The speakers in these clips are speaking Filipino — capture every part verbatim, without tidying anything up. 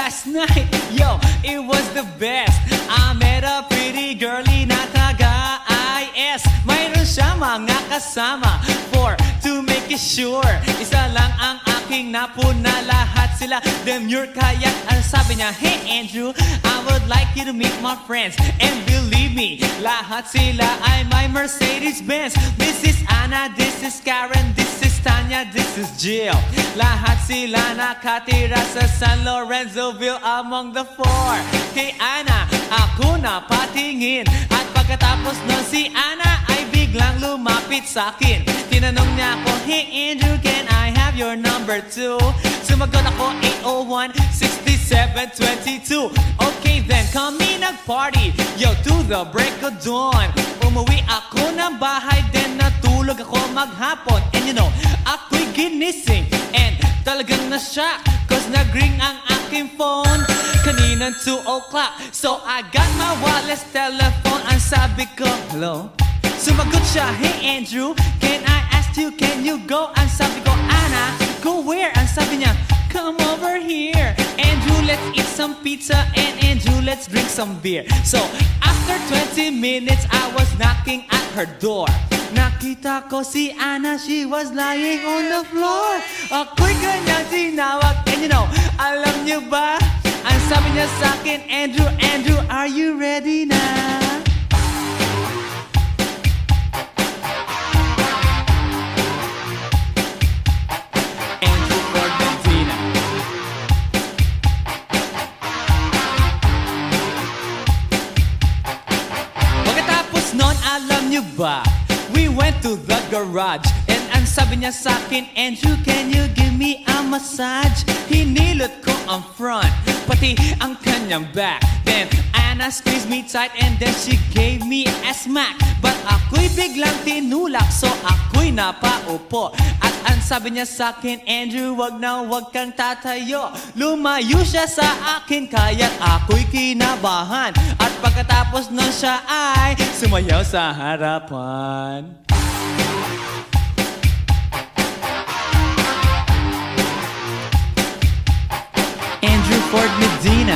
last night, yo, it was the best. I met a pretty girlie na taga-I S. Mayroon siya mga kasama for to make it sure. Isa lang ang aking napuna, lahat sila demure. Kaya ang sabi niya, hey Andrew, I would like you to meet my friends. And believe me, lahat sila ay my Mercedes-Benz. This is Anna, this is Karen, this is Tanya, this is Jill. Lahat sila nakatira sa San Lorenzoville among the four. Kay Anna, ako na patingin. At pagkatapos nun si Anna ay biglang lumapit sa akin. Tinanong niya ako, hey Andrew, can I have your number too? Sumagot ako, eight oh one, six seven two two. Okay then, kami nag-party, yo, to the break of dawn. Umuwi ako ng bahay, then natulog ako maghapon. And you know, ako'y ginising and talagang na-shock, cause nag-ring ang aking phone kaninang two o'clock. So I got my wireless telephone. Ang sabi ko, hello? Sumagot siya, hey Andrew, can I ask you, can you go? Ang sabi ko, Anna, go where? Ang sabi niya, come over here. Andrew, let's eat some pizza, and Andrew, let's drink some beer. So after twenty minutes, I was knocking at her door. Nakita ko si Anna, she was lying on the floor. Ako'y kanyang tinawag, and you know, alam niyo ba? Ang sabi niya sa akin, Andrew, Andrew, are you ready na? Andrew Ford Medina. Pagkatapos nun, alam niyo ba? We went to the garage, and ang sabi niya sa akin, Andrew, can you give me a massage? Hinilot ko ang front, pati ang kanyang back. Then Anna squeezed me tight, and then she gave me a smack. But ako'y biglang tinulak, so ako'y napaupo. At ang sabi niya sa akin, Andrew, wag na wag kang tatayo. Lumayo siya sa akin, kaya't ako'y kinabahan. At pagkatapos nun siya ay sumayaw sa harapan. Andrew Ford Medina.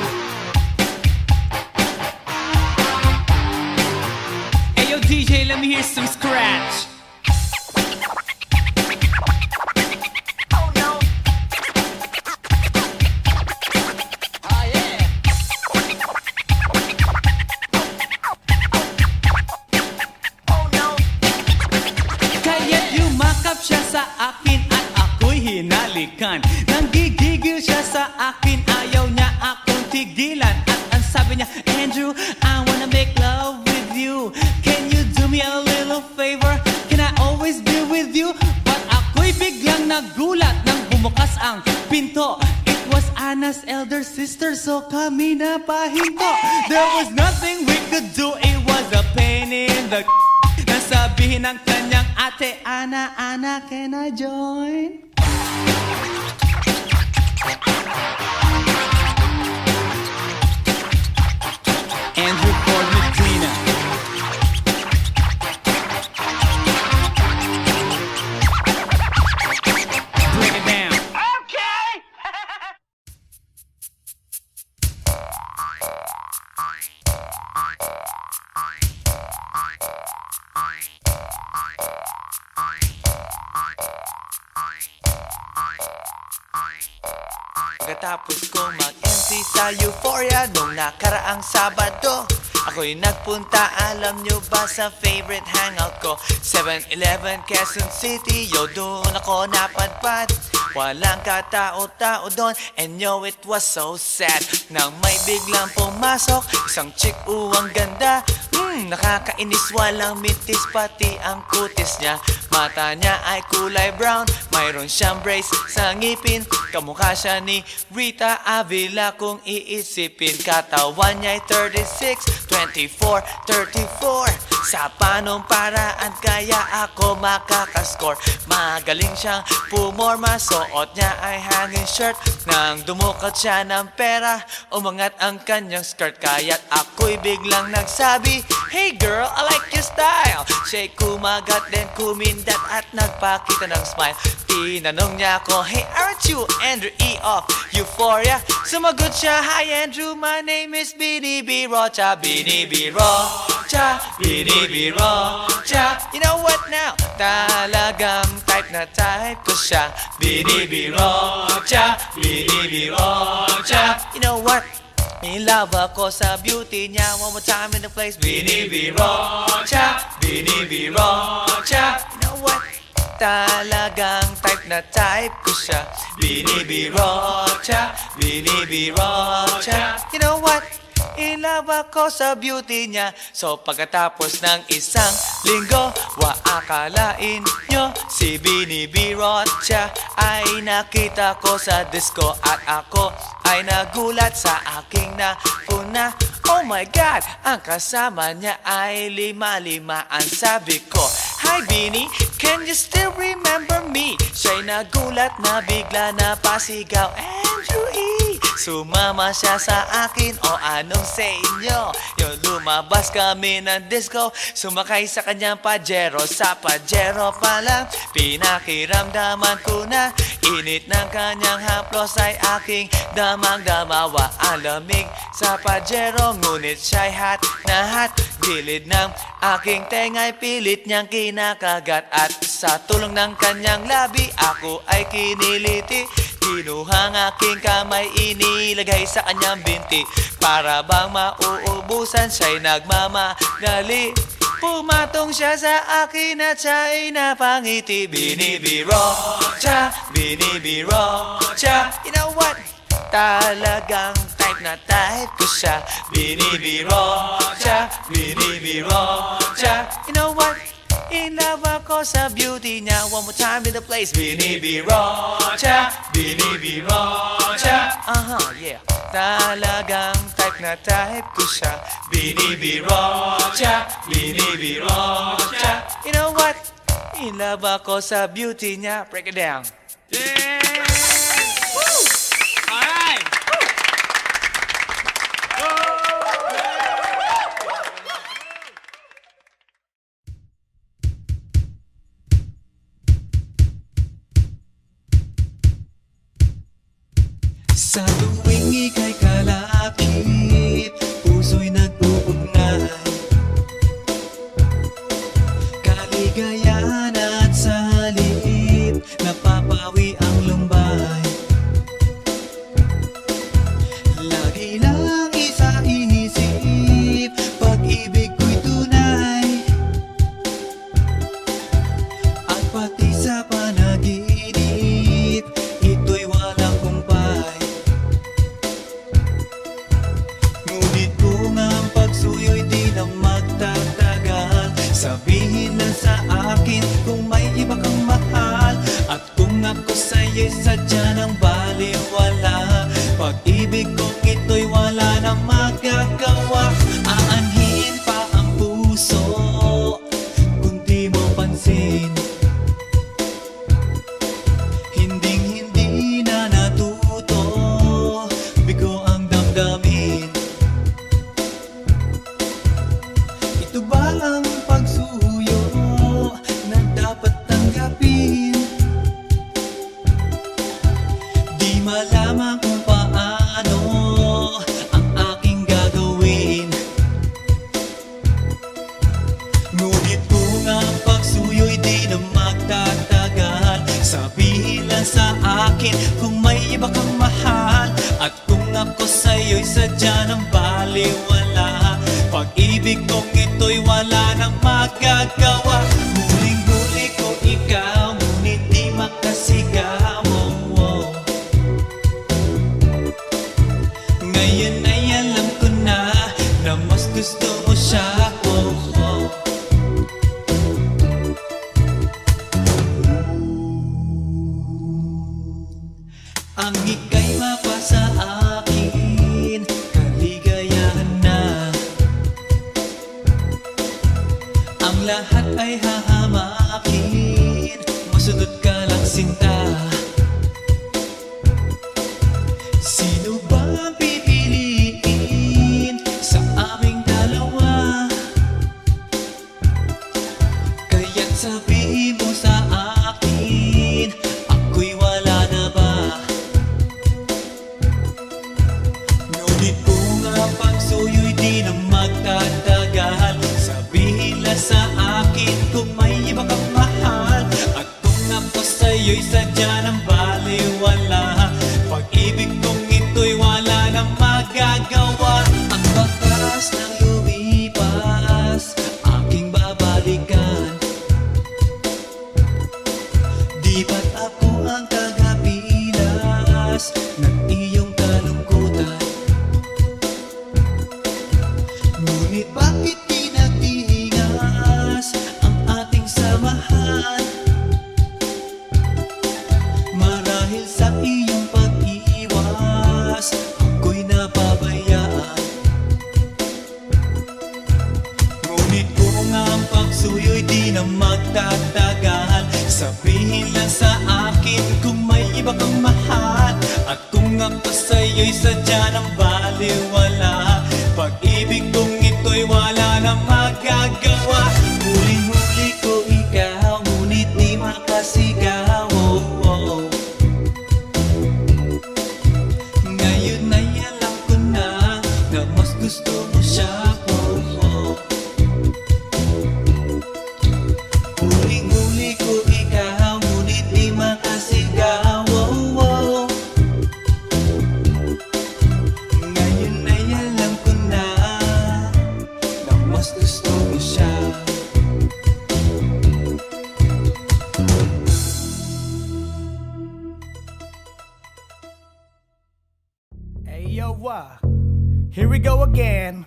Hey yo D J, let me hear some scratch. Oh no. Oh yeah. Oh no. Kaya't yumakap siya sa akin at ako'y hinalikan. Nanggigigil siya sa akin, ayaw niya akong tigilan. At ang sabi niya, Andrew, I wanna make love with you. Can you do me a little favor? Can I always be with you? But ako'y biglang nagulat nang bumukas ang pinto. It was Anna's elder sister, so kami na pahinto. There was nothing we could do, it was a pain in the nasabihin ng kanyang ate, Anna, Anna, can I join? Andrew Ford Medina. Bring it down. Okay. Pagkatapos ko mag-M C sa Euphoria nung nakaraang Sabado, ako'y nagpunta, alam nyo ba, sa favorite hangout ko, seven eleven Quezon City. Yo, doon ako napadpad, walang katao-tao doon, and yo, it was so sad nang may biglang pumasok isang chick, uwang ganda. Hmm, nakakainis, walang mintis, pati ang kutis niya. Mata niya ay kulay brown, mayroon siyang brace sa ngipin. Kamukha siya ni Rita Avila kung iisipin. Katawan niya ay thirty-six, twenty-four, thirty-four. Sa panong paraan kaya ako makakascore. Magaling siyang pumorma, suot niya ay hanging shirt. Nang dumukot siya ng pera, umangat ang kanyang skirt. Kaya't ako'y biglang nagsabi, Hey girl, I like your style. Siya'y kumagat then kumindat at nagpakita ng smile. Tinanong niya ako, hey, aren't you Andrew E. of Euphoria? Sumagot siya, hi Andrew, my name is Bini B. Rocha. Bini B. Rocha, Bini B. Rocha. You know what now? Talagang type na type ko siya. Bini B. Rocha, Bini B. Rocha. You know what? In love ako sa beauty niya. One more time in the place. Bini B. Rocha, Bini B. Rocha. You know what? Talagang type na type ko siya. Bini B. Rocha, Bini B. Rocha. You know what? In love ako sa beauty niya. So pagkatapos ng isang linggo, waakalain nyo si Bini B. Rocha ay nakita ko sa disco. At ako ay nagulat sa aking napuna. Oh my God, ang kasama niya ay lima-lima. Ang sabi ko, hi Bini, can you still remember me? Siya'y nagulat na bigla na pasigaw, Andrew E. Sumama siya sa akin, o anong sa inyo? Yung lumabas kami ng disco, sumakay sa kanyang Pajero. Sa Pajero pa lang, pinakiramdaman ko na init ng kanyang haplos ay aking damang-damawa. Ang lamig sa Pajero, ngunit siya'y hot na hot. Gilid ng aking tenga'y pilit niyang kinakagat. At sa tulong ng kanyang labi, ako ay kiniliti. Kinuhang aking kamay, inilagay sa kanyang binti. Para bang mauubusan, siya'y nagmamagali. Pumatong siya sa akin at siya'y napangiti. Bini B. Rocha, Bini B. Rocha. You know what? Talagang type na type ko siya. Bini B. Rocha, Bini B. Rocha. You know what? In love ako sa beauty niya. One more time in the place. Bini B. Rocha, Bini B. Rocha. Uh-huh, yeah. Talagang type na type ko siya. Bini B. Rocha, Bini B. Rocha. You know what? In love ako sa beauty niya. Break it down. Yeah! Woo! All right! Sa tuwing ika'y kalakip, puso'y nag-uugnay. Kaligayahan at sa liit, napapawi ang lumbay. Lagi lang isa inisip, pag-ibig ko'y tunay. At pati sa panaginip, ito'y walang kumpay. Ngunit kung ang pagsuyo'y di na magtatagal, sabihin lang sa akin kung may iba kang mahal. At kung ako sa'yo'y sadya ng baliwala, pag-ibig kong ito'y wala nang magagawa. Aanhin pa ang puso kung di mo pansin. Hinding-hindi na natuto, bigo ang damdamin. Ito ba ang pagsuyo na dapat tanggapin? Di malaman kung paano ang aking gagawin. Ngunit kung ang pagsuyo'y di na magtatagal, sabihin lang sa akin kung may iba kang mahal. At kung ako sa'yo'y sadya ng baliwala, pag-ibig kong ito'y wala nang magagawa. Huling-huli ko ikaw, ngunit di makasigaw. Oh, oh. Ngayon ay alam ko na na mas gusto mo siya. Oh, oh. Ang ika'y mapasa akin, kaligayahan na. Ang lahat ay hahamakin, masunod ka lang sinta. Sino ba ang pipiliin sa aming dalawa? sa'yo'y sadya ng baliwala. Pag-ibig kong ito'y wala nang magagawa. Ang bakas ng lumipas, aking babalikan. Di ba't ako ang tagapilas ng iyong kalungkutan? Ngunit bakit tinatihingas ang ating samahan? Marahil sa iyong pag-iwas, ako'y napabayaan. Ngunit kung ang pagsuyo'y di na magtatagal, sabihin lang sa akin kung may iba kang mahal. At kung ako sa'yo'y sadya ng baliwala, pag-ibig kong ito'y wala na magagawa. Huling-huli ko ikaw, ngunit di makasigaw. Oh, oh. Ngayon ay alam ko na na mas gusto mo siya. Oh, oh. Huling-huli ko ikaw, ngunit di makasigaw. Oh, oh. Ngayon ay alam ko na na mas gusto mo siya. Hey yo, uh, here we go again,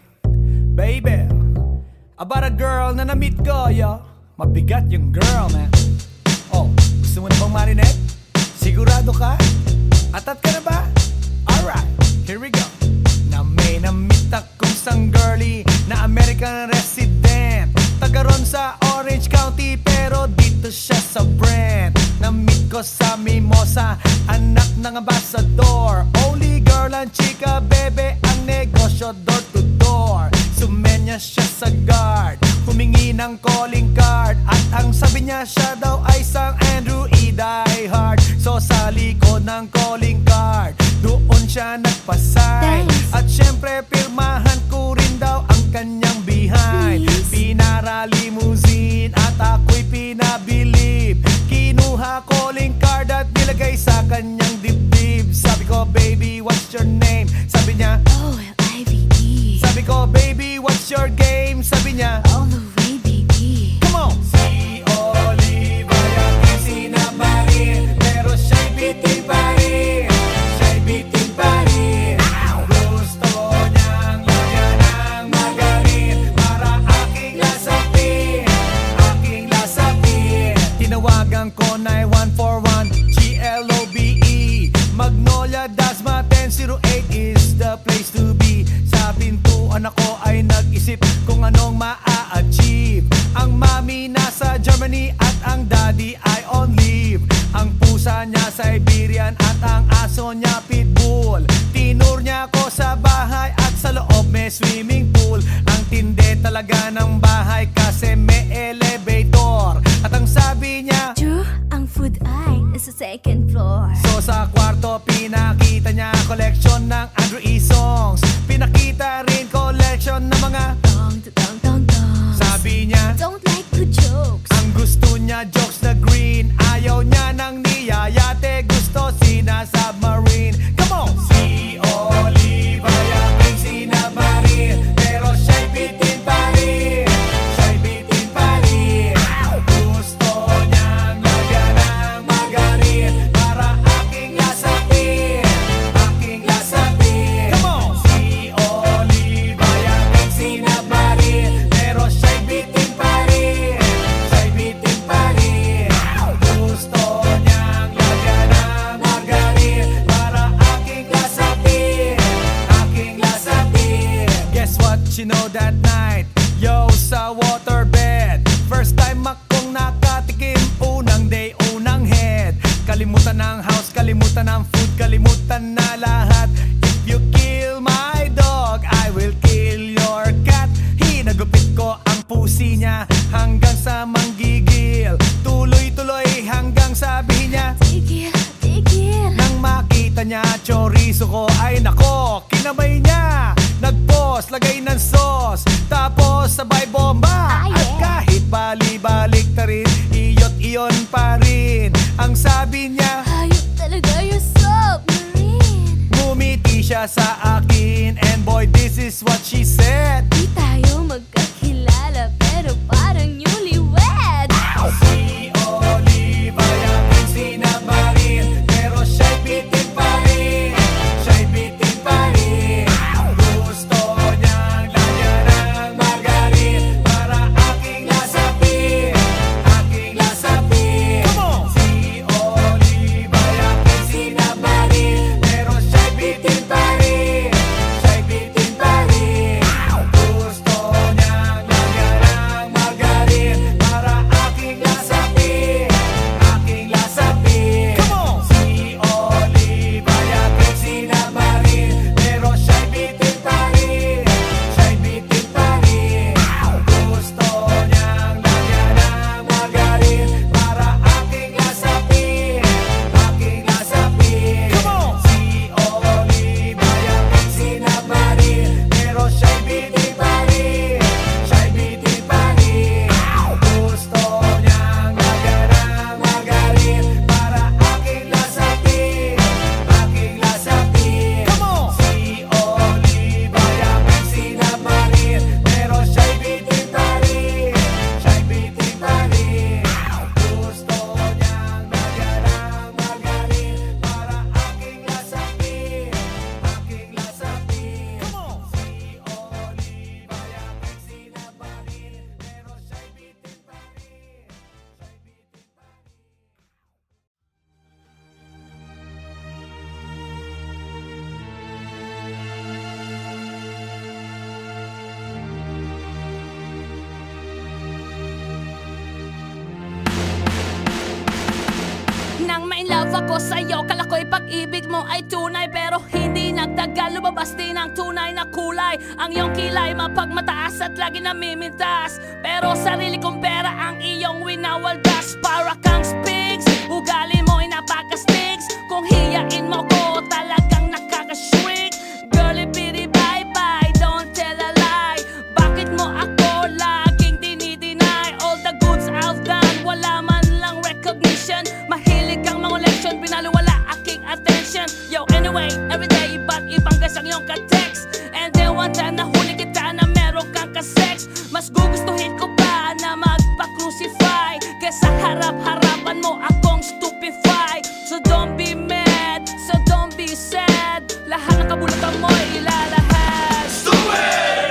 baby. About a girl na na-meet ko, yo. Mabigat yung girl, man. Oh, gusto mo na bang marinig? Sigurado ka? Atat ka na ba? Alright, here we go. Na may na-meet akong isang girlie na American resident, taga ron sa Orange County, pero dito siya sa Brent. Na-meet ko sa Mimosa, anak ng ambassador. Only girl and chika, bebe, ang negosyo door to door. Sumenya siya sa guard, humingi ng calling card, at ang sabi niya siya daw ay isang Andrew E. Die Hard. So sa likod ng calling card, doon siya nagpasay. At syempre pirmahan ko rin daw ang kanyang behind. Pinara limousine at ako'y pinabilib. Kinuha calling card at nilagay sa kanyang dibdib. Sabi ko, baby, what's your name? Sabi niya, O L I V E. sabi ko, baby, what's your game? Sabi niya, All the way, baby. come on! Si Oliva yung sinabarin, pero siya'y bitin pa rin. Siya'y bitin pa rin. Gusto niyang lagyan ng magarin para aking lasapin, aking lasapin. Tinawagan ko nine one four one G L O B E. Magnolia, Dasma, ten oh eight is the place to be. Sa pintuan ako ay nag-isip kung anong ma-achieve. Ang mami nasa Germany at ang daddy ay on leave. Ang pusa niya Siberian at ang aso niya Pitbull. Tinur niya ako sa bahay at sa loob may swimming pool. Ang tindi talaga ng bahay kasi may elevator. At ang sabi niya, True, ang food ay nasa second floor. so sa kwarto pinakita niya collection ng Andrew E. songs. Pinakita rin collection ng mga Dong, dong, dong, dong. sabi niya, Don't like good jokes. ang gusto niya jokes na green. Ayaw niya ng niyayate, gusto sina submarine. Come on! Si Oliva yung sinabarin, pero siya'y bitin pa rin. Siya'y bitin pa rin. Gusto niyang lagyan ng magarin para aking lasapin, aking lasapin. Come on! Si Oliva yung sinabarin, pero siya'y bitin pa rin. Siya'y bitin pa rin. Gusto niyang lagyan ng magarin para aking lasapin, aking lasapin. Guess what you know that night? Yo, sa waterbed, first time akong nakatikim. Unang day, unang head. Kalimutan ng house, kalimutan ng food, kalimutan na lahat. If you kill my dog, I will kill your cat. Hinagupit ko ang pusi niya hanggang sa manggigil. Tuloy-tuloy hanggang sabihin niya, Tigil, tigil. nang makita niya chorizo ko, ay nako, kinamay niya. Nag-pause, lagay ng sauce, tapos sabay bomba. Ah, yeah. At kahit bali-balik ta rin, iyot iyon pa rin. Ang sabi niya, Hayop talaga, you're submarine. ngumiti siya sa akin, and boy, this is what she said. Di tayo magkakilala, pero parang newlywed. Si Olive ay aking sinamarin, pero siya'y bitin pa rin, siya'y bitin pa rin. Gusto niyang lagyan ng margarin para aking lasapin, aking lasapin. Si Olive ay aking sinamarin, pero siya'y bitin pa rin, siya'y bitin pa rin. Gusto niyang lagyan ng margarin para aking lasapin, aking lasapin. Si Olive ay aking sinamarin, pero siya'y bitin pa rin, siya'y bitin pa rin. Gusto niyang lagyan ng margarin para aking lasapin, aking lasapin. Si Olive ay aking sinamarin, pero siya'y bitin pa rin, siya'y bitin pa rin. Gusto niyang lagyan ng margarin para aking lasapin, aking lasapin. Si Olive ay aking sinamarin, pero siya'y bitin pa rin, siya'y bitin pa rin. Gusto niyang lagyan ng margarin para aking lasapin, aking lasapin. Si Olive ay aking sinamarin, pero siya'y bitin pa rin, siya'y bitin pa rin. Nang ma-inlove ako sa'yo, kala ko'y pag-ibig mo ay tunay, pero hindi nagtagal, lumabas din ang tunay na kulay. Ang iyong kilay mapagmataas at lagi namimintas, pero sarili kong pera ang iyong winawaldas. Para kang spigs, ugali mo ay napaka-sticks. Kung hiyain mo ko, talagang nakaka-shrink. Girlie bitty bye-bye, don't tell a lie. Bakit mo ako laging dinideny? All the goods I've done, wala man lang recognition. Mahilig kang mangoleksyon, binaliwala aking attention. Yo, anyway, everyday, iba't ibang guys ang iyong ka-text. And then one time nahuli kita na meron kang ka-sex. Mas gugustuhin ko pa na magpa-crucify kesa harap-harapan mo akong stupefy. So don't be mad, so don't be sad. Lahat ng kabulutan mo ilalahad. Stupid!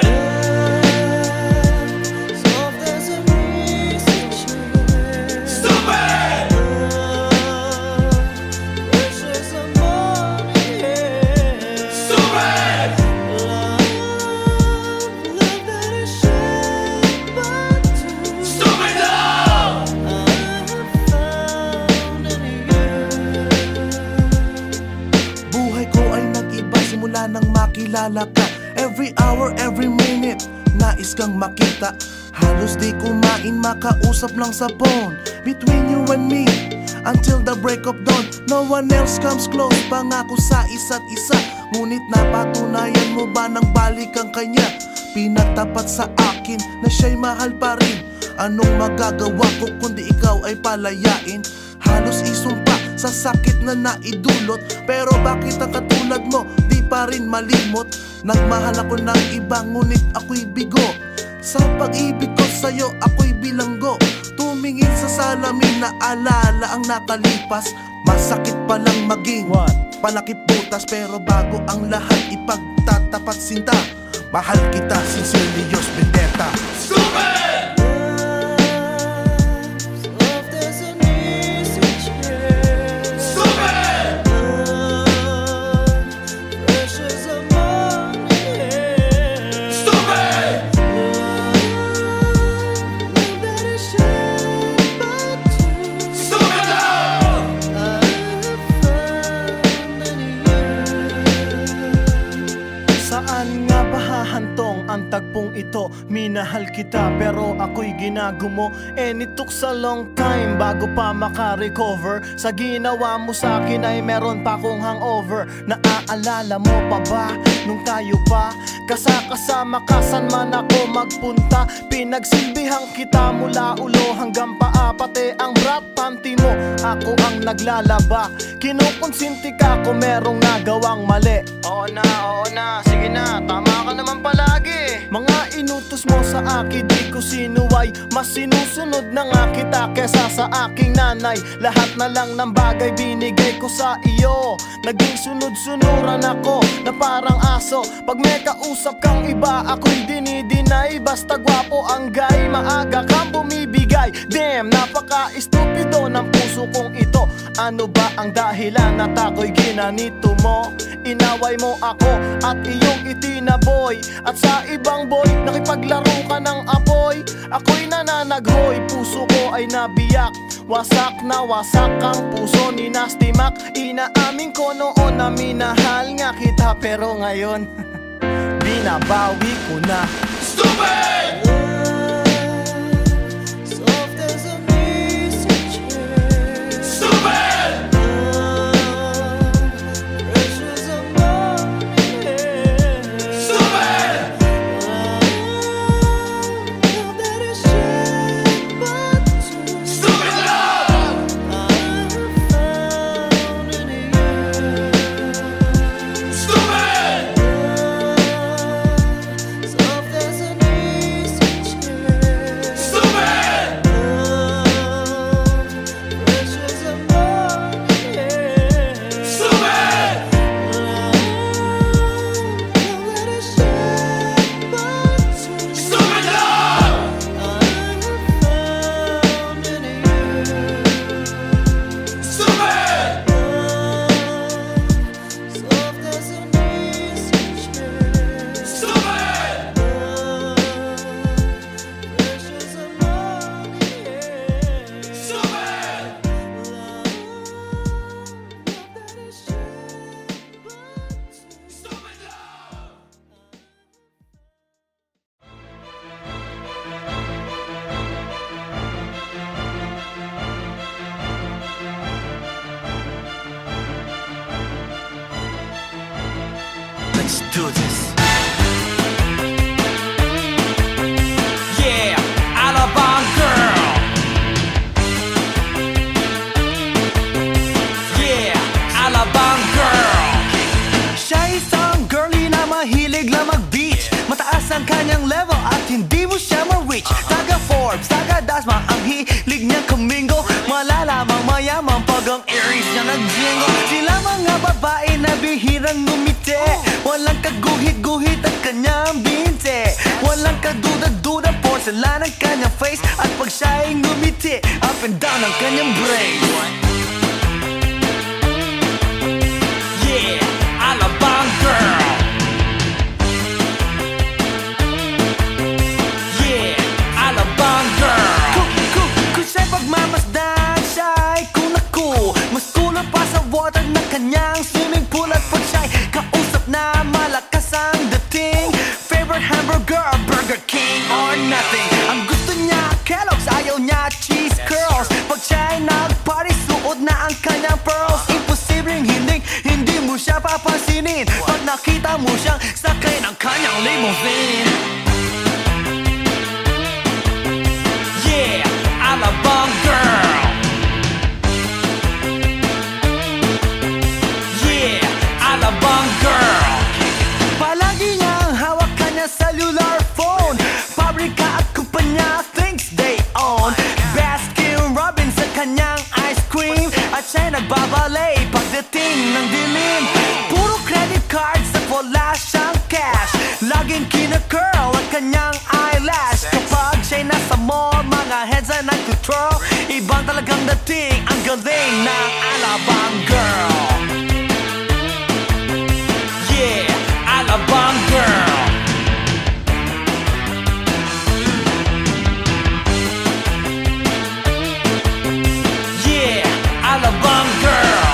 Buhay ko ay nag-iba simula nang makilala ka. Every hour, every minute, nais kang makita. Halos di kumain, makausap lang sa phone. Between you and me, until the break of dawn. No one else comes close, pangako sa isa't isa. Ngunit napatunayan mo ba nang balik ang kanya? Pinagtapat sa akin na siya'y mahal pa rin. Anong magagawa ko kundi ikaw ay palayain? Halos isumpa sa sakit na naidulot, pero bakit ang katulad mo di pa rin malimot? Nagmahal ako ng iba ngunit ako'y bigo. Sa pag-ibig ko sa'yo ako'y bilanggo. Tumingin sa salamin na alala ang nakalipas. Masakit palang maging palakip butas, pero bago ang lahat ipagtatapat sinta. Mahal kita, sincerely yours, Vendetta. Stupid! ganito. Minahal kita pero ako'y ginagumo. And it took a long time bago pa makarecover. Sa ginawa mo sa akin ay meron pa kong hangover. Naaalala mo pa ba nung tayo pa kasakasama ka saan man ako magpunta? Pinagsilbihang kita mula ulo hanggang paa, pati ang brat panty mo ako ang naglalaba. Kinukonsinti ka kung merong nagawang mali. Oo na, oo na, sige na, tama ka naman palagi. Mga inutos mo sa akin di ko sinuway. Mas sinusunod na nga kita kesa sa aking nanay. Lahat na lang ng bagay binigay ko sa iyo. Naging sunod-sunuran ako na parang aso. Pag may kausap kang iba ako'y dinidinay. Basta gwapo ang guy, maaga kang bumibigay. Damn, napaka-estupido ng puso kong ito. Ano ba ang dahilan at ako'y ginanito mo? Inaway mo ako at iyong itinaboy. At sa ibang boy, nakipaglaro ka ng apoy. Ako'y nananaghoy, puso ko ay nabiyak. Wasak na wasak ang puso ni Nasty Mac. Inaamin ko noon na minahal nga kita, pero ngayon binabawi ko na. Stupid! Soft as a easy chair. Stupid! Precious as morning air. Stupid! Love that is shed but true. Stupid love! I have found in you. Stupid! Soft as an easy chair. Stupid! Precious as morning air. Stupid! Love that is shed but true. Stupid love! I have found in you. Stupid! Soft as an easy chair. Stupid! Precious as morning air. Stupid! Love that is shed but true. Stupid love! Let's do this. Yeah, Alabang girl. Yeah, Alabang girl. Siya isang girlie na mahilig lang mag-beach. Mataas ang kanyang level at hindi mo siya ma-reach. Taga Forbes, taga Dasma, ang hilig niyang kumingo. Malalamang mayaman pag ang Aries niya nag-jingo. Sila mga babae na bihirang ngumiti. Walang kaguhit-guhit ang kanyang binte. Walang kaduda-duda, porcelain ang kanyang face. At pag siya'y ngumiti, up and down ang kanyang brain. Yeah, Alabang girl. Yeah, Alabang girl. Kung, kung, kung siya'y pagmamasdan, siya'y kunaku. Mas kulang pa sa water ng kanyang swimming pool. At pag siya'y kausap na malakas ang dating, favorite hamburger, Burger King or nothing. Ang gusto niya, Kellogg's, ayaw niya, cheese curls. Pag siya'y nag-party, suot na ang kanyang pearls. Imposibleng hindi, hindi mo siya papansinin pag nakita mo siyang sakay ng kanyang limousine. Yeah, Alabang girl. Yeah, Alabang girl. Palagi niyang hawak kanya cellular phone. Pabrika at kumpanya thinks they own. Baskin Robbins sa kanyang ice cream. At siya'y nagbabalay pagdating ng dilim. Puro credit cards at wala siyang cash. Laging kina-curl ang kanyang eyelash. Kapag siya'y nasa mall, mga heads ay nag-control. Ibang talagang dating, ang galing ng Alabang girl. Yeah, Alabang girl. Yeah, Alabang girl.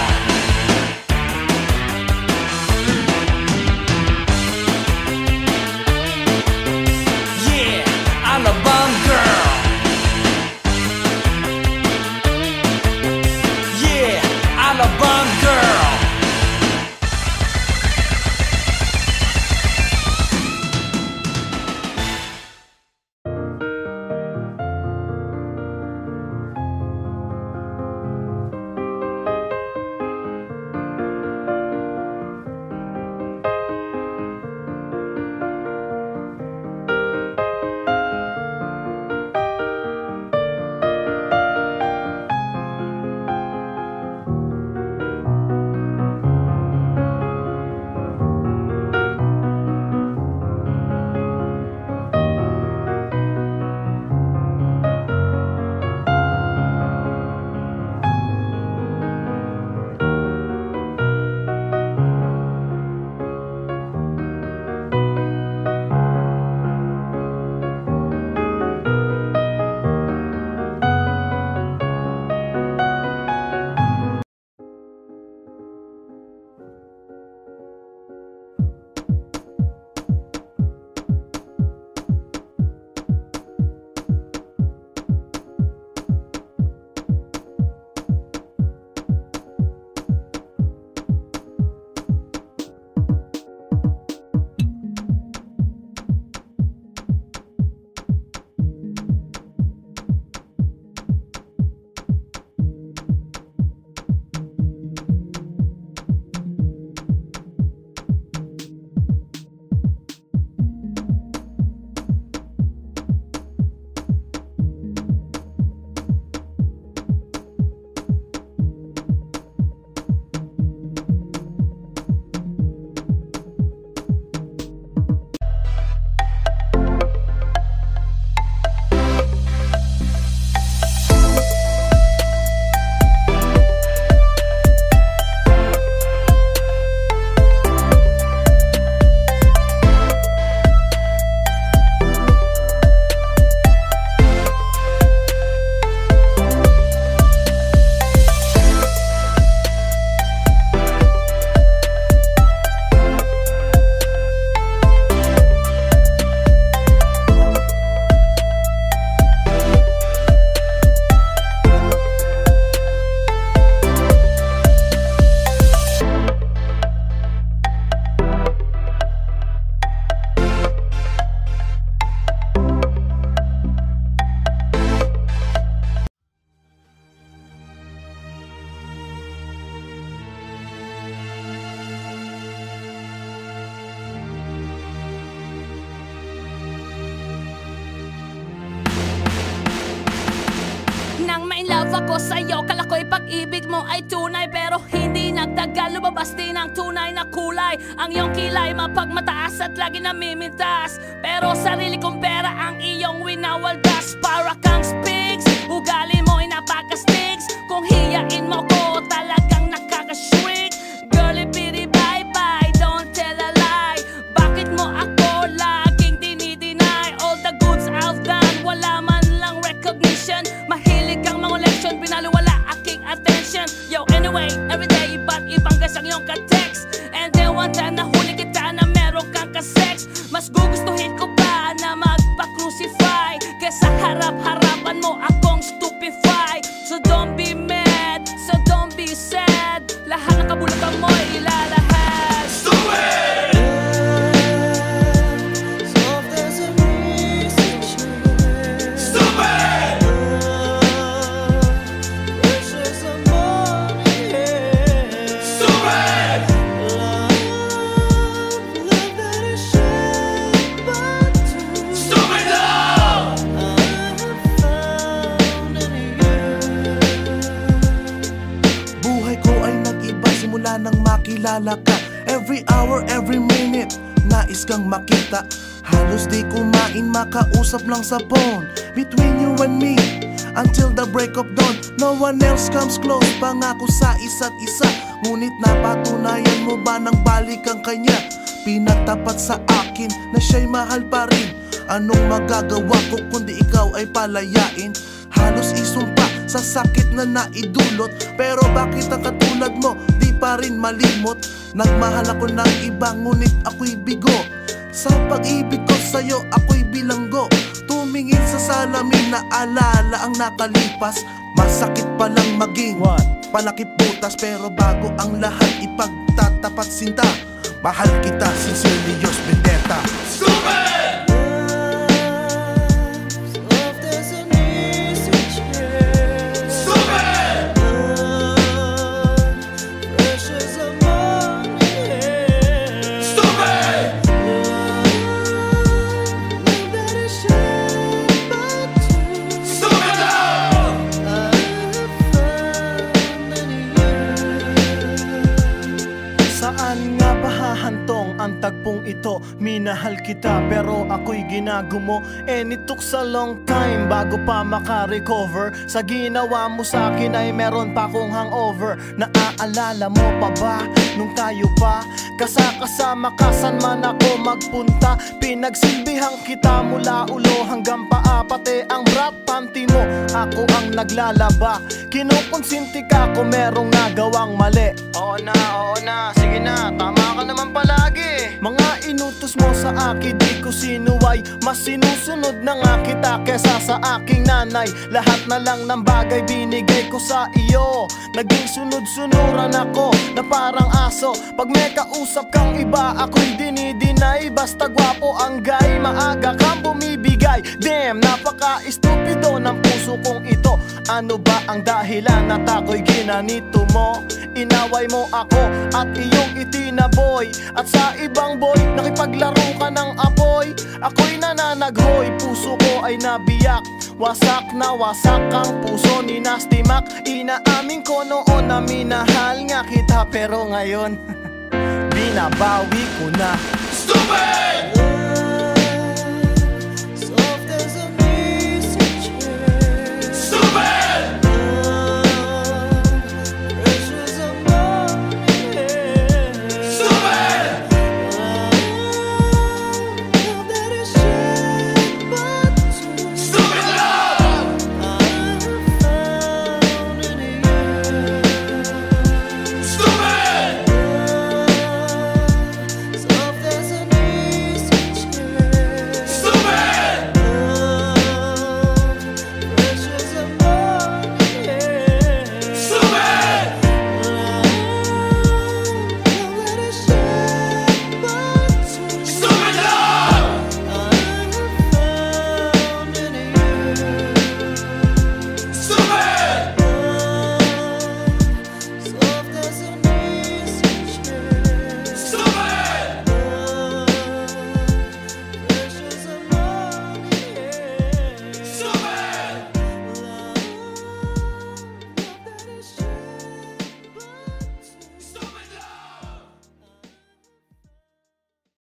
ako sa'yo. Kala ko'y pag-ibig mo ay tunay, pero hindi nagtagal, lumabas din ang tunay na kulay. Ang iyong kilay mapagmataas at lagi namimintas, pero sarili kong pera ang iyong winawaldas. Para kang spigs, ugali mo'y napakastigs. Kung hiyain mo ko, talagang nakakashriek. Girlie pity bye bye, don't tell a lie. Bakit mo ako laging dinideny? All the goods I've done, wala man lang recognition. Mahilig kang mga leksyon, pinaliwala aking attention. Yo, anyway, everyday iba't ibang gas ang iyong ka-text. And then one time nahuli kita na meron kang ka-sex. Mas gugustuhin ko pa na magpa-crucify kesa harap-harapan mo akong stupefy. So don't be mad, so don't be sad. Lahat ng kabulutan mo ilalahad. Stupid! Stupid! Stupid! Stupid love! Buhay ko ay nag-iba simula nang makilala ka. Every hour, every minute, nais kang makita. Halos di kumain, makausap lang sa phone. Between you and me, until the break of dawn. No one else comes close, pangako sa isa't isa. Ngunit napatunayan mo ba nang balik ang kanya? Pinagtapat sa akin na siya'y mahal pa rin. Anong magagawa ko kundi ikaw ay palayain? Halos isumpa sa sakit na naidulot, pero bakit ang katulad mo di pa rin malimot? Nagmahal ako ng iba ngunit ako'y bigo. Sa pag-ibig ko sa'yo ako'y bilanggo. Tumingin sa salamin na alala ang nakalipas. Masakit palang maging palakip butas, pero bago ang lahat ipagtatapat sinta. Mahal kita, sincerely yours, Vendetta. Stupid! Saan nga ba hahantong ang tagpong ito? Minahal kita pero ako'y ginagumo. And it took a long time bago pa maka-recover. Sa ginawa mo sa akin ay meron pa akong hangover. Naaalala mo pa ba nung tayo pa kasakasama ka saan man ako magpunta? Pinagsilbihan kita mula ulo hanggang paa, pati ang bra panty mo ako ang naglalaba. Kinukonsinti ka kung merong nagawang mali. Oo na, oo na, sige na, tama ka naman palagi. Mga inutos mo sa akin di ko sinuway. Mas sinusunod na nga kita kesa sa aking nanay. Lahat na lang ng bagay binigay ko sa iyo. Naging sunod-sunuran ako na parang aso. Pag may kausap kang iba ako'y dinidinay. Basta gwapo ang guy, maaga kang bumibigay. Damn, napaka-estupido ng puso kong ito. Ano ba ang dahilan at ako'y ginanito mo? Inaway mo ako at iyong itinaboy. At sa ibang boy, nakipaglaro ka ng apoy. Ako'y nananaghoy, puso ko ay nabiyak. Wasak na wasak ang puso ni Nasty Mac. Inaamin ko noon na minahal nga kita, pero ngayon binabawi ko na. Stupid!